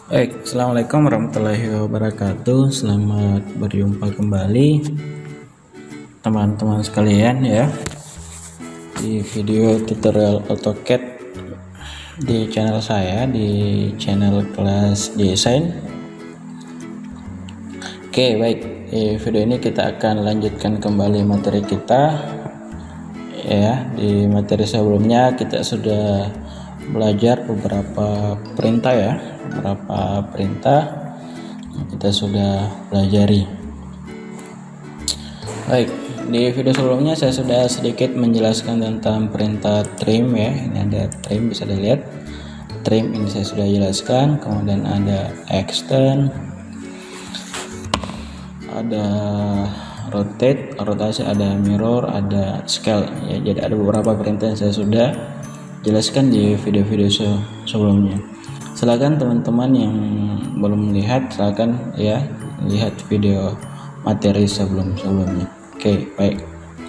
Baik, assalamualaikum warahmatullahi wabarakatuh. Selamat berjumpa kembali teman-teman sekalian ya di video tutorial AutoCAD di channel saya, di channel kelas desain. Oke, baik, di video ini kita akan lanjutkan kembali materi kita ya. Di materi sebelumnya kita sudah belajar beberapa perintah ya, beberapa perintah kita sudah pelajari. Baik, di video sebelumnya saya sudah sedikit menjelaskan tentang perintah trim ya. Ini ada trim, bisa dilihat trim ini saya sudah jelaskan. Kemudian ada extend, ada rotate, rotasi, ada mirror, ada scale ya. Jadi ada beberapa perintah yang saya sudah jelaskan di video-video sebelumnya. Silakan teman-teman yang belum melihat, silakan ya lihat video materi sebelumnya. Oke, baik.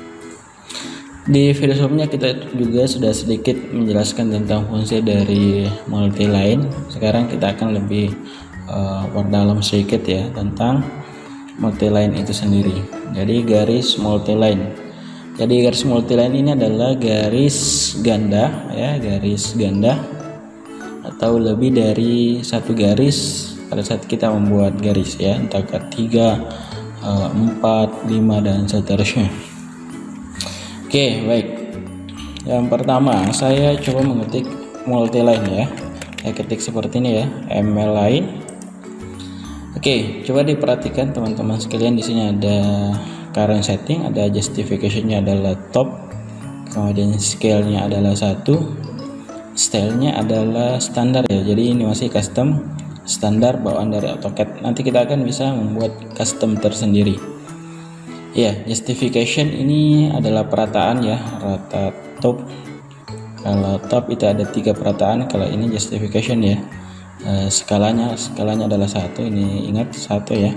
Di video sebelumnya kita juga sudah sedikit menjelaskan tentang fungsi dari multiline. Sekarang kita akan lebih perdalam sedikit ya tentang multiline itu sendiri. Jadi garis multiline. Jadi garis multiline ini adalah garis ganda ya, garis ganda atau lebih dari satu garis pada saat kita membuat garis ya, entah 3, 4, 5 dan seterusnya. Oke, baik. Yang pertama saya coba mengetik multiline ya. Saya ketik seperti ini ya, ML line. Oke, coba diperhatikan teman-teman sekalian, di sini ada current setting, ada justification-nya adalah top, kemudian scale-nya adalah 1, style-nya adalah standar ya. Jadi ini masih custom, standar bawaan dari AutoCAD. Nanti kita akan bisa membuat custom tersendiri. Ya, justification ini adalah perataan ya, rata top. Kalau top itu ada 3 perataan, kalau ini justification ya. Skalanya adalah 1, ini ingat 1 ya.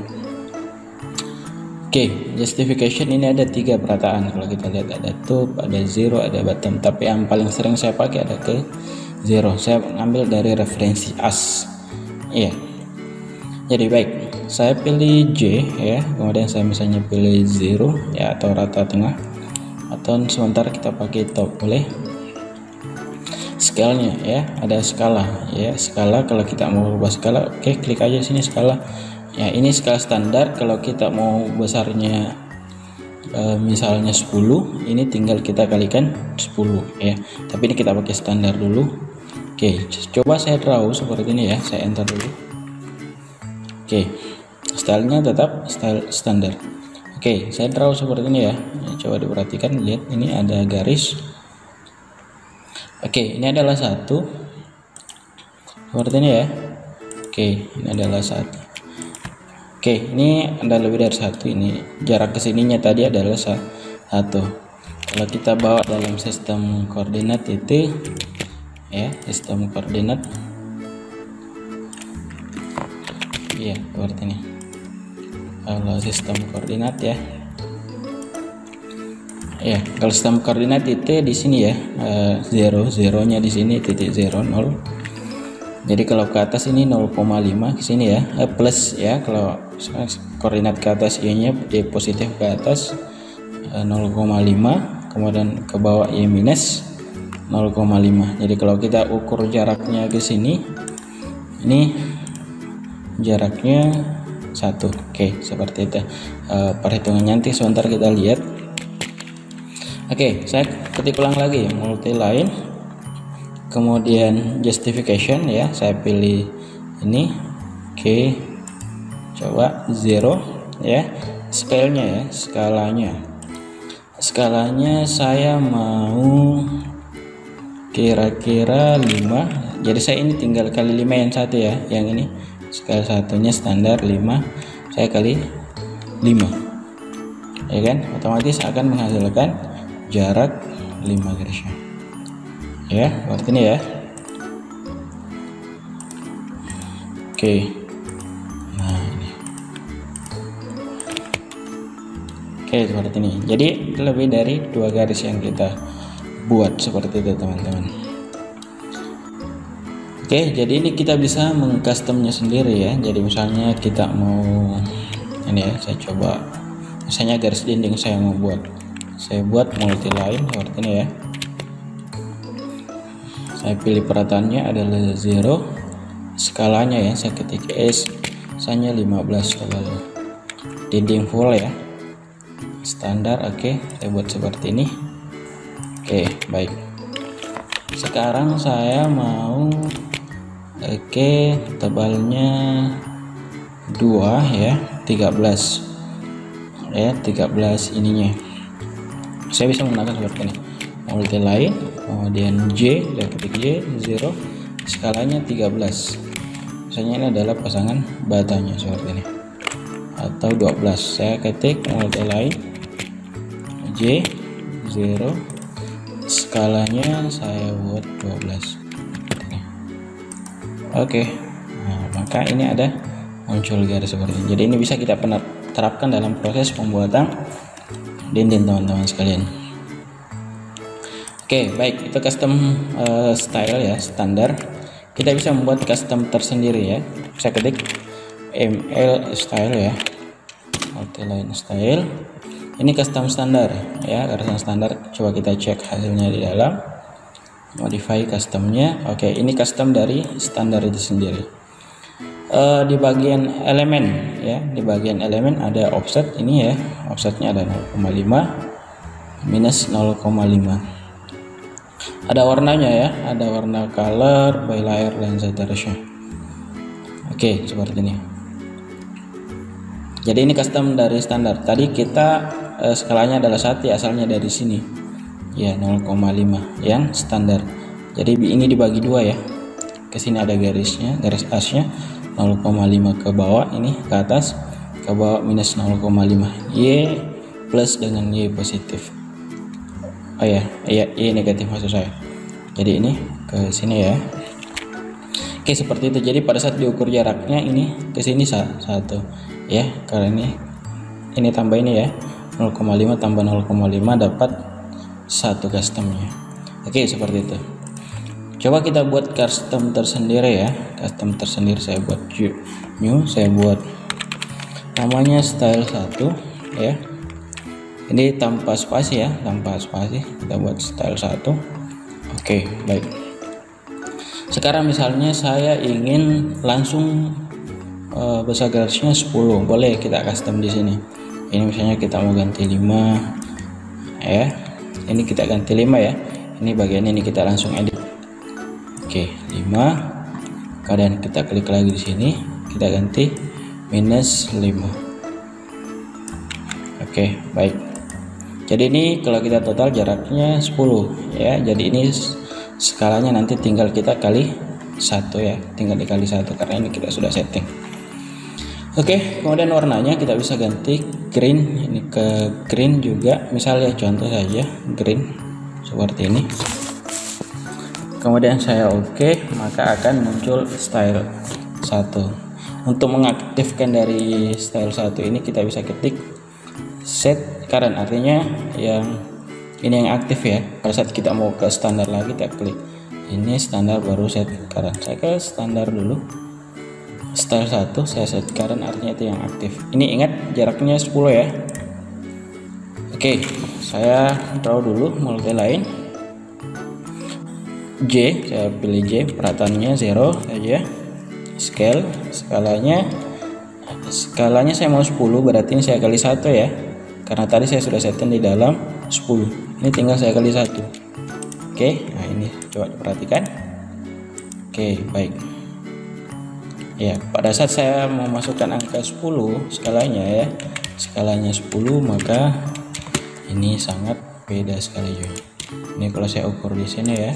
Oke, justification ini ada 3 perataan. Kalau kita lihat ada top, ada zero, ada bottom. Tapi yang paling sering saya pakai ada ke zero. Saya ambil dari referensi AS. Iya. Jadi baik, saya pilih J ya. Kemudian saya misalnya pilih zero ya, atau rata tengah. Atau sementara kita pakai top, boleh. Scale-nya ya, ada skala ya. Skala kalau kita mau ubah skala, oke, klik aja sini skala. Ya, ini skala standar. Kalau kita mau besarnya misalnya 10, ini tinggal kita kalikan 10 ya. Tapi ini kita pakai standar dulu. Oke, coba saya draw seperti ini ya. Saya enter dulu. Oke, stylenya tetap style standar. Oke, saya draw seperti ini ya. Coba diperhatikan, lihat ini ada garis. Oke, ini adalah 1 seperti ini ya. Oke, ini adalah 1. Oke, ini ada lebih dari 1. Ini jarak kesininya tadi adalah 1. Kalau kita bawa dalam sistem koordinat itu ya, sistem koordinat ya seperti ini. Kalau sistem koordinat ya, kalau sistem koordinat itu di sini ya, zeronya di sini, titik 0, 0. Jadi kalau ke atas ini 0,5 ke sini ya, plus ya. Kalau koordinat ke atas y-nya di positif ke atas 0,5, kemudian ke bawah y minus 0,5. Jadi kalau kita ukur jaraknya ke sini, ini jaraknya 1. Oke, seperti itu. Perhitungannya nanti sebentar kita lihat. Oke, saya ketik ulang lagi multiline, kemudian justification ya, saya pilih ini. Oke, coba 0 ya. Scale-nya ya, skalanya saya mau kira-kira 5. Jadi saya ini tinggal kali 5 yang 1 ya, yang ini skala 1-nya standar 5, saya kali 5 ya kan, otomatis akan menghasilkan jarak 5 garisnya ya, seperti ini ya. Oke, nah ini oke, seperti ini. Jadi lebih dari 2 garis yang kita buat seperti itu teman-teman. Oke, jadi ini kita bisa mengcustomnya sendiri ya. Jadi misalnya kita mau ini ya, saya coba misalnya garis dinding saya buat multi line seperti ini ya. Saya pilih perataannya adalah 0, skalanya ya saya ketik S, misalnya 15 kalau dinding full ya, standar. Oke, saya buat seperti ini. Oke, baik. Sekarang saya mau tebalnya 2 ya, 13 ya, 13 ininya. Saya bisa menggunakan seperti ini, multi line, kemudian J, dan ketik J 0, skalanya 13. Misalnya ini adalah pasangan batanya seperti ini, atau 12. Saya ketik multi line J 0, skalanya saya buat 12. Oke, nah, maka ini ada muncul garis seperti ini. Jadi ini bisa kita terapkan dalam proses pembuatan dinding teman-teman sekalian. Oke, baik, itu custom style ya, standar. Kita bisa membuat custom tersendiri ya. Bisa ketik ML style ya, multi-line style. Ini custom standar ya, custom standar. Coba kita cek hasilnya di dalam. Modify customnya. Oke, ini custom dari standar itu sendiri. Di bagian elemen ya, di bagian elemen ada offset ini ya, offsetnya ada 0,5 minus 0,5. Ada warnanya ya, ada warna color, by layer, dan seterusnya. Oke, seperti ini. Jadi ini custom dari standar. Tadi kita skalanya adalah 1, asalnya dari sini ya, 0,5 yang standar. Jadi ini dibagi 2 ya, ke sini ada garisnya, garis asnya 0,5 ke bawah, ini ke atas, ke bawah minus 0,5, Y plus dengan Y positif. Oh ya, Y negatif maksud saya. Jadi ini ke sini ya. Oke, seperti itu. Jadi pada saat diukur jaraknya ini ke sini 1 ya, karena ini tambah ini ya, 0,5 tambah 0,5 dapat 1 customnya. Oke, seperti itu. Coba kita buat custom tersendiri ya. Custom tersendiri saya buat new, saya buat namanya style 1 ya. Ini tanpa spasi ya, tanpa spasi. Kita buat style 1. Oke, baik. Sekarang misalnya saya ingin langsung besar garisnya 10, boleh kita custom di sini. Ini misalnya kita mau ganti 5 ya. Ini kita ganti 5 ya. Ini bagian ini kita langsung edit. Oke, 5. Kemudian kita klik lagi di sini, kita ganti minus 5. Oke, baik. Jadi ini kalau kita total jaraknya 10 ya. Jadi ini skalanya nanti tinggal kita kali 1 ya, tinggal dikali 1 karena ini kita sudah setting. Oke, kemudian warnanya kita bisa ganti green, ini ke green juga, misalnya contoh saja green seperti ini. Kemudian saya oke, maka akan muncul style 1. Untuk mengaktifkan dari style 1 ini kita bisa ketik set current, artinya yang ini yang aktif ya. Pada saat kita mau ke standar lagi, kita klik ini standar baru set current. Saya ke standar dulu, style 1 saya set current, artinya itu yang aktif. Ini ingat jaraknya 10 ya. Oke, saya draw dulu multi line J, saya pilih J, perataannya 0 saja. Skalanya saya mau 10, berarti ini saya kali 1 ya, karena tadi saya sudah setting di dalam 10. Ini tinggal saya kali 1. Oke, nah ini coba diperhatikan. Oke, baik ya. Pada saat saya memasukkan angka 10 skalanya ya, skalanya 10, maka ini sangat beda sekali juga. Ini kalau saya ukur di sini ya,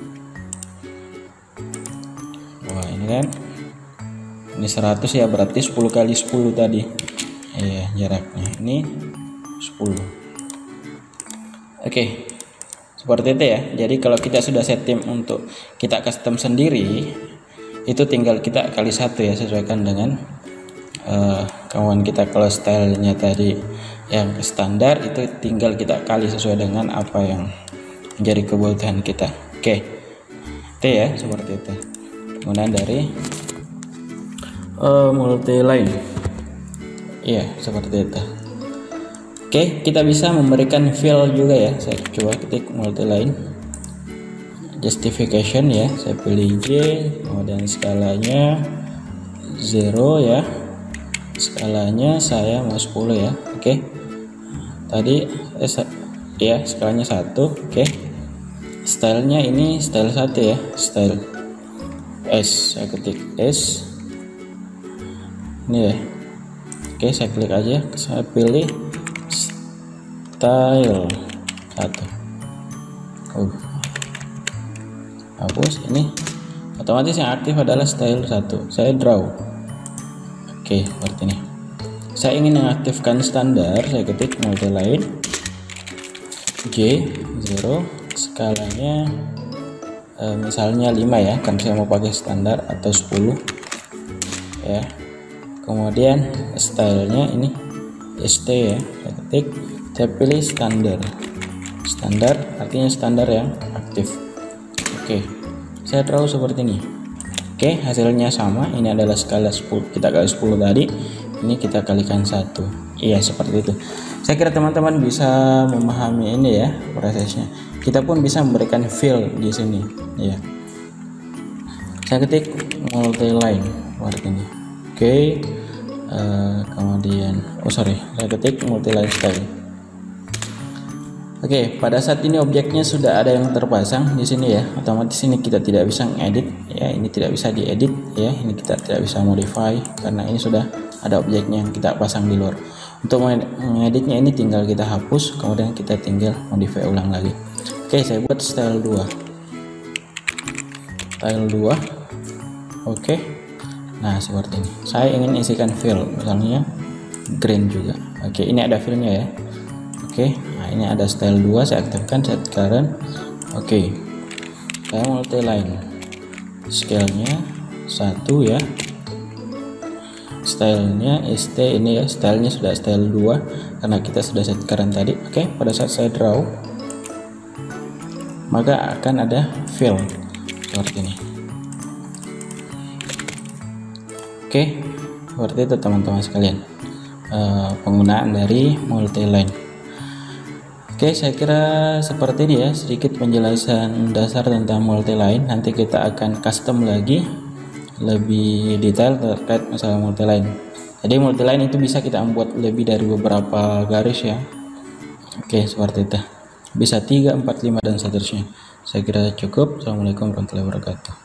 wah ini kan ini 100 ya, berarti 10 kali 10 tadi ya jaraknya, ini 10. Oke, seperti itu ya. Jadi kalau kita sudah setting untuk kita custom sendiri, itu tinggal kita kali 1 ya, sesuaikan dengan kemauan kita. Kalau stylenya tadi yang standar, itu tinggal kita kali sesuai dengan apa yang menjadi kebutuhan kita. Oke, itu ya, seperti itu. penggunaan dari multi-line. Iya, seperti itu. Oke, kita bisa memberikan fill juga ya. Saya coba ketik multi-line justification ya, saya pilih J, kemudian skalanya 0 ya, skalanya saya mau 10 ya. Oke, tadi ya skalanya 1. Oke, stylenya ini style 1 ya, style S, saya ketik S ini ya. Oke, saya klik aja, saya pilih style 1. Hapus ini, otomatis yang aktif adalah style 1. Saya draw. Oke, seperti ini. Saya ingin mengaktifkan standar, saya ketik multi-line J 0, skalanya misalnya 5 ya, kan saya mau pakai standar, atau 10 ya. Kemudian stylenya ini ST ya, saya ketik, saya pilih standar. Standar artinya standar yang aktif. Oke, saya draw seperti ini. Oke, hasilnya sama. Ini adalah skala 10, kita kali 10 tadi, ini kita kalikan 1. Iya, seperti itu. Saya kira teman-teman bisa memahami ini ya prosesnya. Kita pun bisa memberikan fill di sini ya. Saya ketik multi-line seperti ini. Oke, kemudian saya ketik multi-line style. Oke, pada saat ini objeknya sudah ada yang terpasang di sini ya. Otomatis ini kita tidak bisa ngedit ya, ini tidak bisa diedit ya, ini kita tidak bisa modify karena ini sudah ada objeknya yang kita pasang di luar. Untuk mengeditnya ini tinggal kita hapus, kemudian kita tinggal modify ulang lagi. Oke, saya buat style 2. Style 2. Oke. Nah, seperti ini. Saya ingin isikan fill, misalnya green juga. Oke, ini ada fillnya ya. Oke, nah ini ada style 2, saya aktifkan set current. Oke, saya multi-line, scale-nya 1 ya, stylenya ST ini ya, stylenya sudah style 2 karena kita sudah set current tadi. Oke, pada saat saya draw maka akan ada fill seperti ini. Oke, seperti itu teman-teman sekalian, penggunaan dari multi-line. Oke, saya kira seperti ini ya, sedikit penjelasan dasar tentang multi-line. Nanti kita akan custom lagi lebih detail terkait masalah multi-line. Jadi multi-line itu bisa kita membuat lebih dari beberapa garis ya. Oke, seperti itu. Bisa 3, 4, 5 dan seterusnya. Saya kira cukup. Assalamualaikum warahmatullahi wabarakatuh.